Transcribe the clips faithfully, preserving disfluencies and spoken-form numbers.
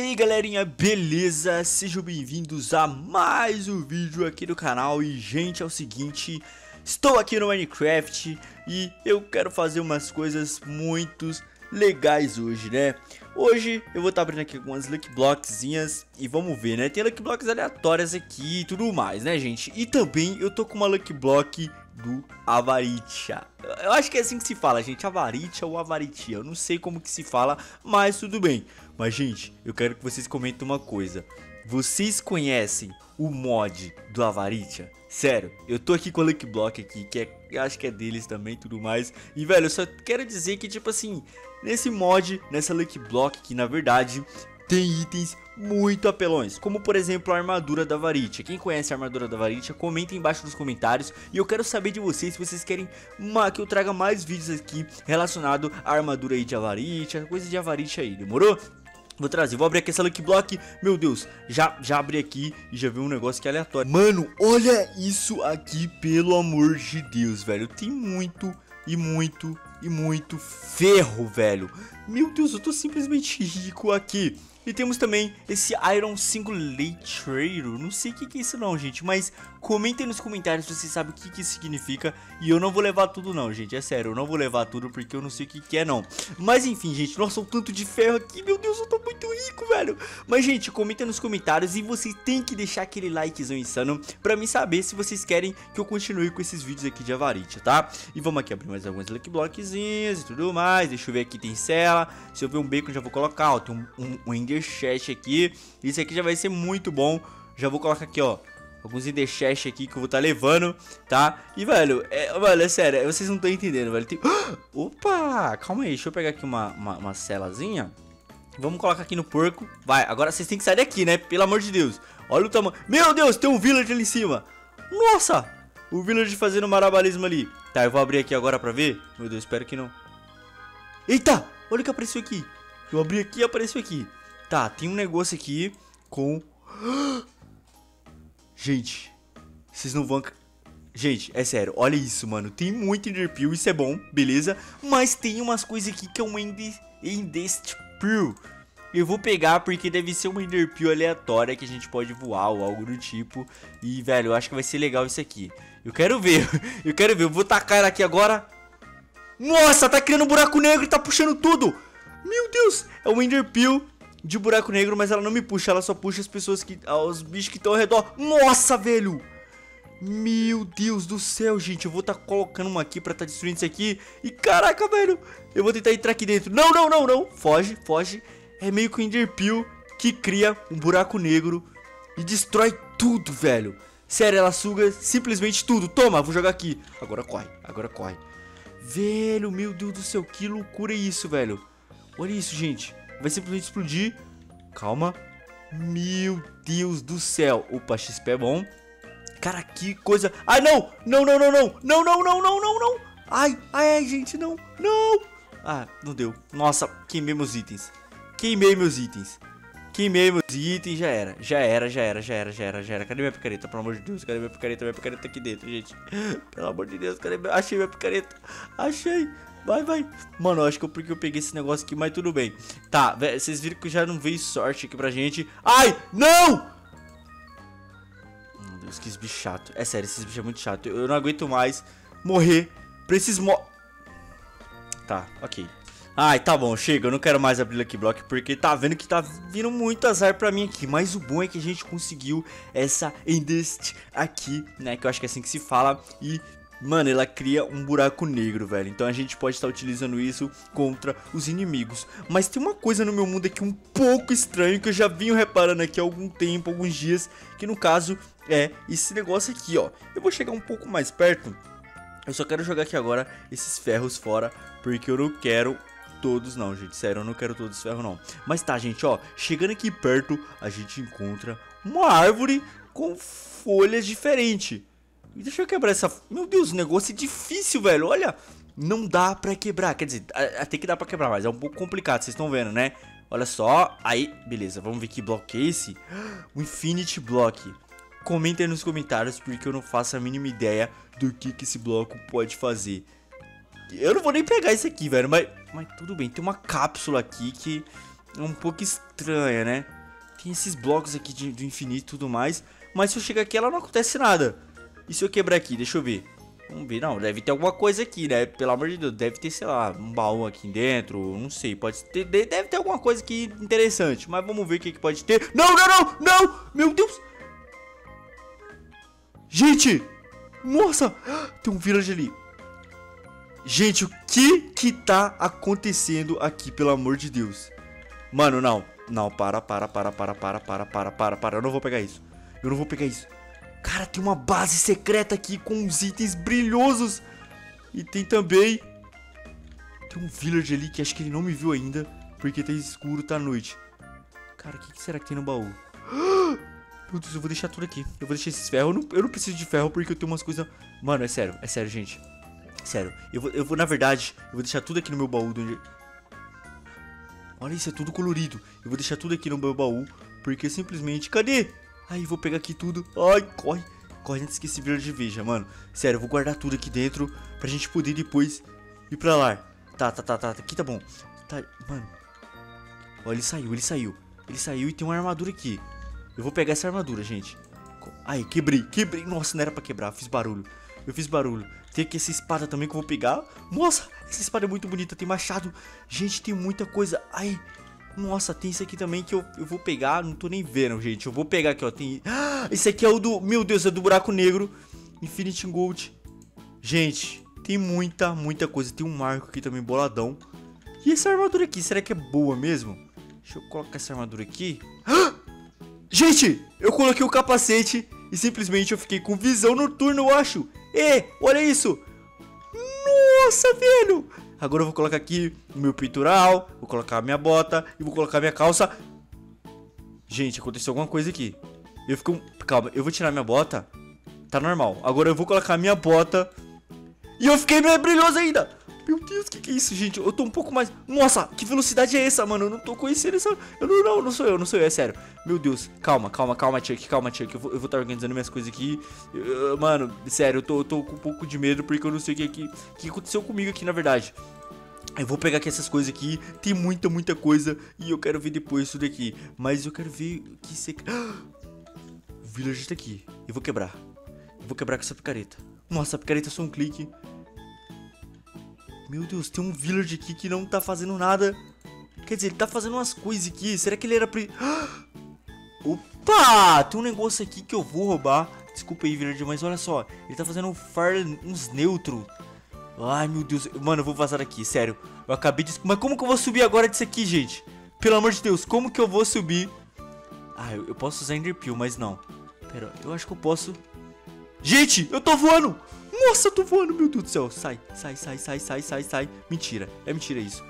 aí galerinha, beleza? Sejam bem-vindos a mais um vídeo aqui do canal. E gente, é o seguinte, estou aqui no Minecraft e eu quero fazer umas coisas muito legais hoje, né? Hoje eu vou estar abrindo aqui algumas Lucky Blockzinhas e vamos ver, né? Tem Lucky Blocks aleatórias aqui e tudo mais, né, gente? E também eu tô com uma Lucky Block do Avaritia. Eu acho que é assim que se fala, gente, Avaritia ou Avaritia. Eu não sei como que se fala, mas tudo bem. Mas, gente, eu quero que vocês comentem uma coisa. Vocês conhecem o mod do Avaritia? Sério, eu tô aqui com a Lucky Block aqui, que é, eu acho que é deles também e tudo mais. E, velho, eu só quero dizer que, tipo assim, nesse mod, nessa Lucky Block, que na verdade tem itens muito apelões, como por exemplo a armadura da Avaritia. Quem conhece a armadura da Avaritia, comenta embaixo nos comentários. E eu quero saber de vocês se vocês querem uma, que eu traga mais vídeos aqui relacionado à armadura aí de Avaritia, coisa de Avaritia aí, demorou? Vou trazer, vou abrir aqui essa Lucky Block. Meu Deus, já, já abri aqui e já vi um negócio que é aleatório. Mano, olha isso aqui, pelo amor de Deus, velho. Tem muito e muito e muito ferro, velho. Meu Deus, eu tô simplesmente rico aqui. E temos também esse Iron Singulator. Não sei o que, que é isso não, gente. Mas comentem nos comentários se vocês sabem o que, que isso significa. E eu não vou levar tudo não, gente. É sério, eu não vou levar tudo porque eu não sei o que, que é não. Mas enfim, gente. Nossa, o tanto de ferro aqui. Meu Deus, eu tô muito rico, velho. Mas, gente, comentem nos comentários. E vocês têm que deixar aquele likezão insano pra mim saber se vocês querem que eu continue com esses vídeos aqui de Avaritia, tá? E vamos aqui abrir mais algumas Lucky Blockzinhas e tudo mais. Deixa eu ver aqui, tem cela. Se eu ver um bacon, já vou colocar. Ó, tem um, um, um Ender Chest aqui. Isso aqui já vai ser muito bom. Já vou colocar aqui, ó, alguns Ender Chest aqui que eu vou estar tá levando, tá? E, velho, é, velho, é sério, vocês não estão entendendo, velho. Tem... Opa, calma aí, deixa eu pegar aqui uma, uma, uma celazinha. Vamos colocar aqui no porco. Vai, agora vocês têm que sair daqui, né? Pelo amor de Deus. Olha o tamanho. Meu Deus, tem um village ali em cima. Nossa, o village fazendo marabalismo ali. Tá, eu vou abrir aqui agora pra ver. Meu Deus, espero que não. Eita, olha o que apareceu aqui. Eu abri aqui e apareceu aqui. Tá, tem um negócio aqui com... Gente, vocês não vão... Gente, é sério, olha isso, mano. Tem muito Enderpeel, isso é bom, beleza? Mas tem umas coisas aqui que é um Ender... Enderpeel. Eu vou pegar porque deve ser uma Enderpeel aleatória que a gente pode voar ou algo do tipo. E, velho, eu acho que vai ser legal isso aqui. Eu quero ver, eu quero ver. Eu vou tacar ela aqui agora. Nossa, tá criando um buraco negro e tá puxando tudo. Meu Deus, é um Enderpeel de buraco negro, mas ela não me puxa, ela só puxa as pessoas que... os bichos que estão ao redor. Nossa, velho! Meu Deus do céu, gente. Eu vou estar tá colocando uma aqui pra estar tá destruindo isso aqui. E caraca, velho, eu vou tentar entrar aqui dentro. Não, não, não, não. Foge, foge. É meio que o Enderpeel que cria um buraco negro e destrói tudo, velho. Sério, ela suga simplesmente tudo. Toma, vou jogar aqui. Agora corre, agora corre. Velho, meu Deus do céu, que loucura é isso, velho. Olha isso, gente. Vai simplesmente explodir. Calma. Meu Deus do céu. Opa, X P é bom. Cara, que coisa. Ai, não. Não, não, não, não. Não, não, não, não, não, não. Ai, ai, ai, gente, não. Não. Ah, não deu. Nossa, queimei meus itens. Queimei meus itens. Queimei meus itens. Já era. Já era, já era, já era, já era, já era. Cadê minha picareta? Pelo amor de Deus. Cadê minha picareta? Minha picareta tá aqui dentro, gente. Pelo amor de Deus. Cadê minha... Achei minha picareta. Achei. Vai, vai. Mano, eu acho que eu, porque eu peguei esse negócio aqui, mas tudo bem. Tá, véio, vocês viram que já não veio sorte aqui pra gente. Ai, não! Meu Deus, que bicho chato. É sério, esses bichos é muito chato. Eu, eu não aguento mais morrer pra esses mo... Tá, ok. Ai, tá bom, chega. Eu não quero mais abrir Lucky Block porque tá vendo que tá vindo muito azar pra mim aqui. Mas o bom é que a gente conseguiu essa Endest aqui, né? Que eu acho que é assim que se fala. E... mano, ela cria um buraco negro, velho. Então a gente pode estar utilizando isso contra os inimigos. Mas tem uma coisa no meu mundo aqui um pouco estranho que eu já vinha reparando aqui há algum tempo, alguns dias. Que no caso é esse negócio aqui, ó. Eu vou chegar um pouco mais perto. Eu só quero jogar aqui agora esses ferros fora, porque eu não quero todos não, gente. Sério, eu não quero todos os ferros não. Mas tá, gente, ó. Chegando aqui perto, a gente encontra uma árvore com folhas diferentes. Deixa eu quebrar essa... Meu Deus, o negócio é difícil, velho. Olha, não dá pra quebrar. Quer dizer, até que dá pra quebrar, mas é um pouco complicado, vocês estão vendo, né? Olha só, aí, beleza, vamos ver que bloco é esse. O Infinity Block. Comenta aí nos comentários, porque eu não faço a mínima ideia do que, que esse bloco pode fazer. Eu não vou nem pegar isso aqui, velho, mas, mas tudo bem. Tem uma cápsula aqui que é um pouco estranha, né? Tem esses blocos aqui de, do infinito e tudo mais. Mas se eu chegar aqui, ela não acontece nada. E se eu quebrar aqui? Deixa eu ver. Vamos ver, não, deve ter alguma coisa aqui, né? Pelo amor de Deus, deve ter, sei lá, um baú aqui dentro. Não sei, pode ter, deve ter alguma coisa aqui interessante. Mas vamos ver o que, que pode ter. Não, não, não, não, meu Deus. Gente, nossa, tem um village ali. Gente, o que que tá acontecendo aqui, pelo amor de Deus? Mano, não, não, para, para, para, para, para, para, para, para, para. Eu não vou pegar isso, eu não vou pegar isso. Cara, tem uma base secreta aqui com uns itens brilhosos. E tem também... Tem um villager ali que acho que ele não me viu ainda. Porque tá escuro, tá noite. Cara, o que, que será que tem no baú? Meu Deus, eu vou deixar tudo aqui. Eu vou deixar esses ferros. Eu não, eu não preciso de ferro porque eu tenho umas coisas... Mano, é sério, é sério, gente. Sério, eu vou, eu vou, na verdade, eu vou deixar tudo aqui no meu baú. Do... Olha, isso é tudo colorido. Eu vou deixar tudo aqui no meu baú. Porque simplesmente... Cadê? Aí, vou pegar aqui tudo. Ai, corre. Corre antes que esse village veja, mano. Sério, eu vou guardar tudo aqui dentro pra gente poder depois ir pra lá. Tá, tá, tá, tá. Aqui tá bom. Tá, mano. Ó, ele saiu, ele saiu. Ele saiu e tem uma armadura aqui. Eu vou pegar essa armadura, gente. Ai, quebrei, quebrei. Nossa, não era pra quebrar. Fiz barulho. Eu fiz barulho. Tem aqui essa espada também que eu vou pegar. Nossa, essa espada é muito bonita. Tem machado. Gente, tem muita coisa. Ai... Nossa, tem isso aqui também que eu, eu vou pegar. Não tô nem vendo, gente. Eu vou pegar aqui, ó. Tem... Ah, esse aqui é o do... Meu Deus, é do buraco negro. Infinity Gold. Gente, tem muita, muita coisa. Tem um marco aqui também, boladão. E essa armadura aqui, será que é boa mesmo? Deixa eu colocar essa armadura aqui. Ah! Gente, eu coloquei o capacete e simplesmente eu fiquei com visão noturna, eu acho. E, olha isso. Nossa, velho. Agora eu vou colocar aqui o meu peitoral, vou colocar a minha bota e vou colocar a minha calça. Gente, aconteceu alguma coisa aqui. Eu fico... Calma, eu vou tirar minha bota. Tá normal. Agora eu vou colocar a minha bota. E eu fiquei meio brilhoso ainda. Meu Deus, o que, que é isso, gente? Eu tô um pouco mais... Nossa, que velocidade é essa, mano? Eu não tô conhecendo essa... Eu não, não, não sou eu, não sou eu, é sério. Meu Deus, calma, calma, calma, Chuck, calma, Chuck. Eu vou estar eu vou tá organizando minhas coisas aqui. Eu, mano, sério, eu tô, eu tô com um pouco de medo porque eu não sei o que, que, que aconteceu comigo aqui, na verdade. Eu vou pegar aqui essas coisas aqui. Tem muita, muita coisa. E eu quero ver depois isso daqui. Mas eu quero ver o que você... O villager tá aqui. Eu vou quebrar. Eu vou quebrar com essa picareta. Nossa, a picareta é só um clique. Meu Deus, tem um villager aqui que não tá fazendo nada. Quer dizer, ele tá fazendo umas coisas aqui. Será que ele era pre... Opa! Tem um negócio aqui que eu vou roubar. Desculpa aí, villager, mas olha só. Ele tá fazendo um fire, uns neutros. Ai, meu Deus. Mano, eu vou vazar daqui, sério. Eu acabei de... Mas como que eu vou subir agora disso aqui, gente? Pelo amor de Deus, como que eu vou subir? Ah, eu, eu posso usar Enderpeel, mas não. Pera, eu acho que eu posso... Gente, eu tô voando! Nossa, eu tô voando, meu Deus do céu. Sai, sai, sai, sai, sai, sai, sai. Mentira, é mentira isso.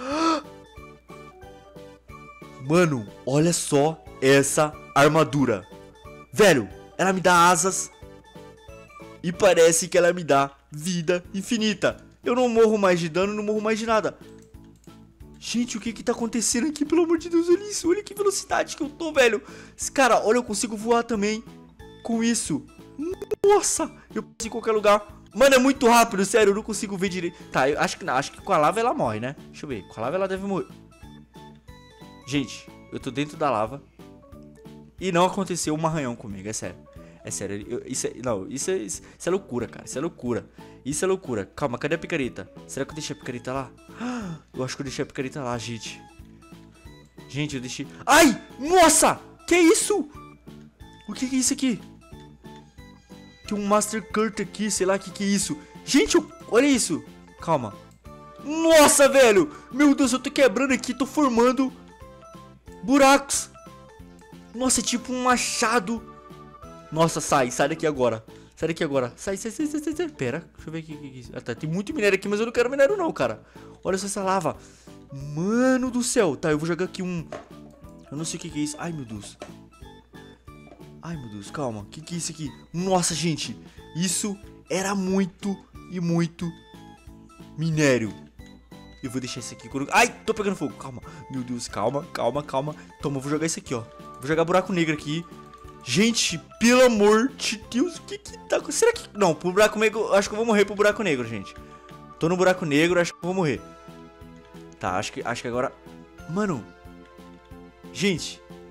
Mano, olha só essa armadura. Velho, ela me dá asas. E parece que ela me dá vida infinita. Eu não morro mais de dano, não morro mais de nada. Gente, o que que tá acontecendo aqui? Pelo amor de Deus, olha isso. Olha que velocidade que eu tô, velho. Cara, olha, eu consigo voar também com isso. Nossa, eu posso ir em qualquer lugar. Mano, é muito rápido, sério, eu não consigo ver direito. Tá, eu acho que não, acho que com a lava ela morre, né? Deixa eu ver, com a lava ela deve morrer. Gente, eu tô dentro da lava e não aconteceu um arranhão comigo, é sério. É sério, eu, isso é, não, isso é, isso é loucura, cara, isso é loucura. Isso é loucura, calma, cadê a picareta? Será que eu deixei a picareta lá? Eu acho que eu deixei a picareta lá, gente. Gente, eu deixei... Ai, nossa, que é isso? O que que é isso aqui? Tem um Master Curt aqui, sei lá o que que é isso. Gente, eu... olha isso. Calma. Nossa, velho. Meu Deus, eu tô quebrando aqui, tô formando buracos. Nossa, é tipo um machado. Nossa, sai, sai daqui agora. Sai daqui agora. Sai, sai, sai, sai, sai, sai. Pera, deixa eu ver o que, que, que... Ah, tá, tem muito minério aqui, mas eu não quero minério não, cara. Olha só essa lava. Mano do céu. Tá, eu vou jogar aqui um... Eu não sei o que, que é isso. Ai, meu Deus. Ai, meu Deus, calma. O que, que é isso aqui? Nossa, gente. Isso era muito e muito minério. Eu vou deixar isso aqui. Ai, tô pegando fogo. Calma. Meu Deus, calma, calma, calma. Toma, eu vou jogar isso aqui, ó. Vou jogar buraco negro aqui. Gente, pelo amor de Deus, o que que tá... Será que... Não, pro buraco negro... Acho que eu vou morrer pro buraco negro, gente. Tô no buraco negro, acho que eu vou morrer. Tá, acho que, acho que agora... Mano. Gente,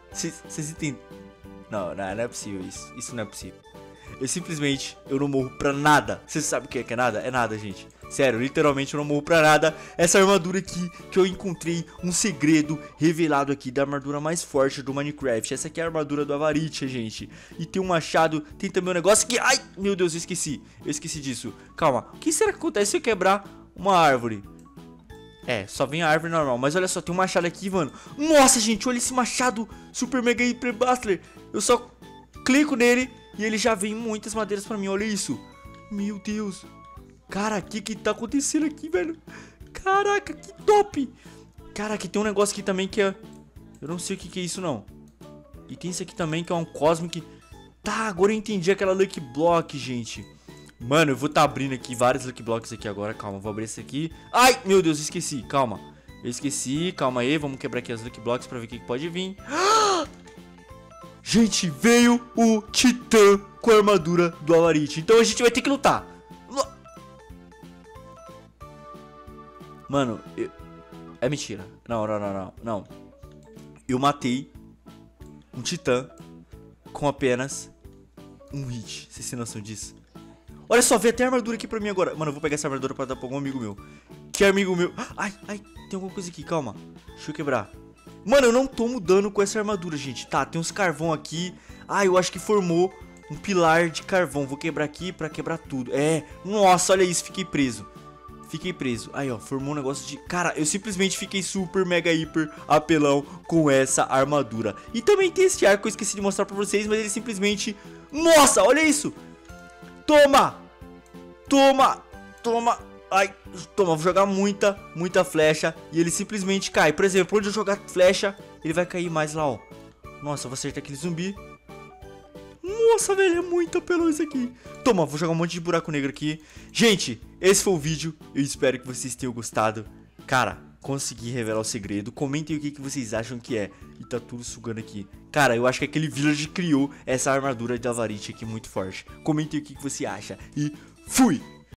Vocês entendem? Não, não, não é possível isso. Isso não é possível. Eu simplesmente, eu não morro pra nada. Vocês sabem o que é, que é nada? É nada, gente. Sério, literalmente eu não morro pra nada. Essa armadura aqui, que eu encontrei um segredo revelado aqui da armadura mais forte do Minecraft. Essa aqui é a armadura do Avaritia, gente. E tem um machado, tem também um negócio que... Ai, meu Deus, eu esqueci. Eu esqueci disso. Calma, o que será que acontece se eu quebrar uma árvore? É, só vem a árvore normal. Mas olha só, tem um machado aqui, mano. Nossa, gente, olha esse machado Super Mega Hyper Bustler. Eu só clico nele e ele já vem muitas madeiras pra mim, olha isso. Meu Deus. Cara, o que que tá acontecendo aqui, velho? Caraca, que top. Caraca, tem um negócio aqui também que é... Eu não sei o que que é isso, não. E tem isso aqui também que é um Cosmic. Tá, agora eu entendi aquela Lucky Block, gente. Mano, eu vou tá abrindo aqui vários Lucky Blocks aqui agora. Calma, vou abrir esse aqui. Ai, meu Deus, esqueci, calma. Eu esqueci, calma aí, vamos quebrar aqui as Lucky Blocks pra ver o que que pode vir. Gente, veio o Titã com a armadura do Avaritia. Então a gente vai ter que lutar. Mano, eu... é mentira. Não, não, não, não, não. Eu matei um Titã com apenas um hit. Vocês têm noção disso? Olha só, veio até a armadura aqui pra mim agora. Mano, eu vou pegar essa armadura pra dar pra algum amigo meu. Que amigo meu? Ai, ai, tem alguma coisa aqui, calma. Deixa eu quebrar. Mano, eu não tomo dano com essa armadura, gente. Tá, tem uns carvão aqui. Ah, eu acho que formou um pilar de carvão. Vou quebrar aqui pra quebrar tudo. É, nossa, olha isso, fiquei preso. Fiquei preso. Aí, ó, formou um negócio de... Cara, eu simplesmente fiquei super, mega, hiper apelão com essa armadura. E também tem esse arco que eu esqueci de mostrar pra vocês, mas ele simplesmente... Nossa, olha isso. Toma. Toma. Toma. Ai, toma, vou jogar muita, muita flecha e ele simplesmente cai. Por exemplo, onde eu jogar flecha, ele vai cair mais lá, ó. Nossa, eu vou acertar aquele zumbi. Nossa, velho, é muito apelão isso aqui. Toma, vou jogar um monte de buraco negro aqui. Gente, esse foi o vídeo. Eu espero que vocês tenham gostado. Cara, consegui revelar o segredo. Comentem o que, que vocês acham que é. E tá tudo sugando aqui. Cara, eu acho que aquele village criou essa armadura de Avaritia aqui muito forte. Comentem o que, que você acha. E fui!